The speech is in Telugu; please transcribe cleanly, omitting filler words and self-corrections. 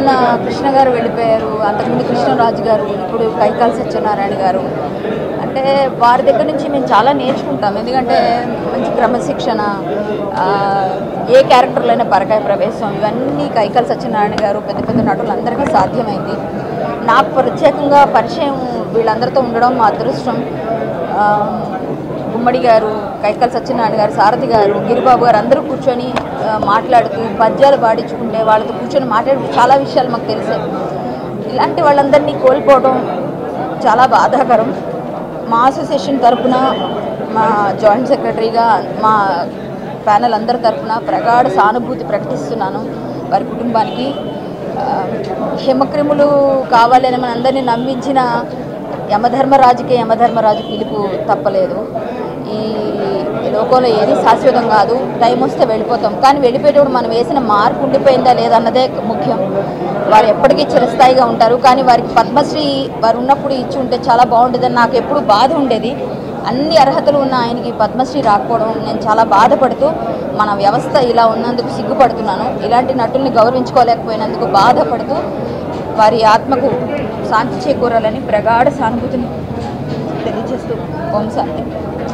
కృష్ణ గారు వెళ్ళిపోయారు. అంతకుముందు కృష్ణరాజు గారు, ఇప్పుడు కైకాల సత్యనారాయణ గారు. అంటే వారి దగ్గర నుంచి మేము చాలా నేర్చుకుంటాం. ఎందుకంటే మంచి క్రమశిక్షణ, ఏ క్యారెక్టర్లో అయినా పరకాయ ప్రవేశం, ఇవన్నీ కైకాల సత్యనారాయణ గారు పెద్ద పెద్ద నటులందరికీ సాధ్యమైంది. నాకు ప్రత్యేకంగా పరిచయం వీళ్ళందరితో ఉండడం మా అదృష్టం. గుమ్మడి గారు, కైకాల సత్యనారాయణ గారు, సారథి గారు, గిరిబాబు గారు అందరూ కూర్చొని మాట్లాడుతూ పద్యాలు పాడించుకుంటే వాళ్ళతో కూర్చొని మాట్లాడుతూ చాలా విషయాలు మాకు తెలిసాయి. ఇలాంటి వాళ్ళందరినీ కోల్పోవడం చాలా బాధాకరం. మా అసోసియేషన్ తరఫున, మా జాయింట్ సెక్రటరీగా, మా ప్యానల్ అందరి తరఫున ప్రగాఢ సానుభూతి ప్రకటిస్తున్నాను వారి కుటుంబానికి. హిమక్రిములు కావాలని మన అందరినీ నమ్మించిన యమధర్మరాజు పిలుపు తప్పలేదు. ఈ లోకంలో ఏది శాశ్వతం కాదు, టైం వస్తే వెళ్ళిపోతాం. కానీ వెళ్ళిపోయేటప్పుడు మనం వేసిన మార్పు ఉండిపోయిందా లేదా అన్నదే ముఖ్యం. వారు ఎప్పటికీ చిరస్థాయిగా ఉంటారు. కానీ వారికి పద్మశ్రీ వారు ఉన్నప్పుడు ఇచ్చి ఉంటే చాలా బాగుండేదని నాకు ఎప్పుడు బాధ ఉండేది. అన్ని అర్హతలు ఉన్న ఆయనకి పద్మశ్రీ రాకపోవడం నేను చాలా బాధపడుతూ, మన వ్యవస్థ ఇలా ఉన్నందుకు సిగ్గుపడుతున్నాను. ఇలాంటి నటుల్ని గౌరవించుకోలేకపోయినందుకు బాధపడుతూ వారి ఆత్మకు శాంతి చేకూరాలని ప్రగాఢ సానుభూతిని తెలియజేస్తూ ఓం శాంతి.